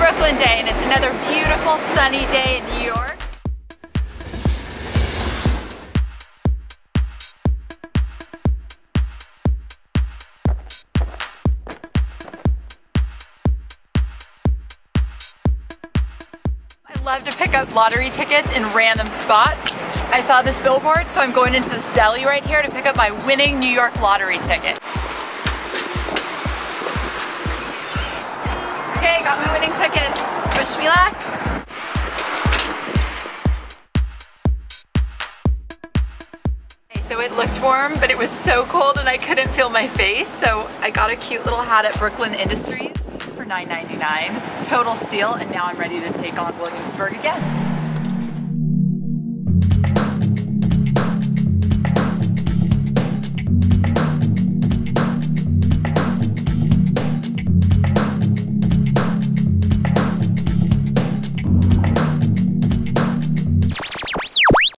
Brooklyn Day, and it's another beautiful sunny day in New York. I love to pick up lottery tickets in random spots. I saw this billboard, so I'm going into this deli right here to pick up my winning New York lottery ticket. Okay, got my winning tickets. Wish me luck. Okay, so it looked warm, but it was so cold and I couldn't feel my face, so I got a cute little hat at Brooklyn Industries for $9.99. Total steal, and now I'm ready to take on Williamsburg again.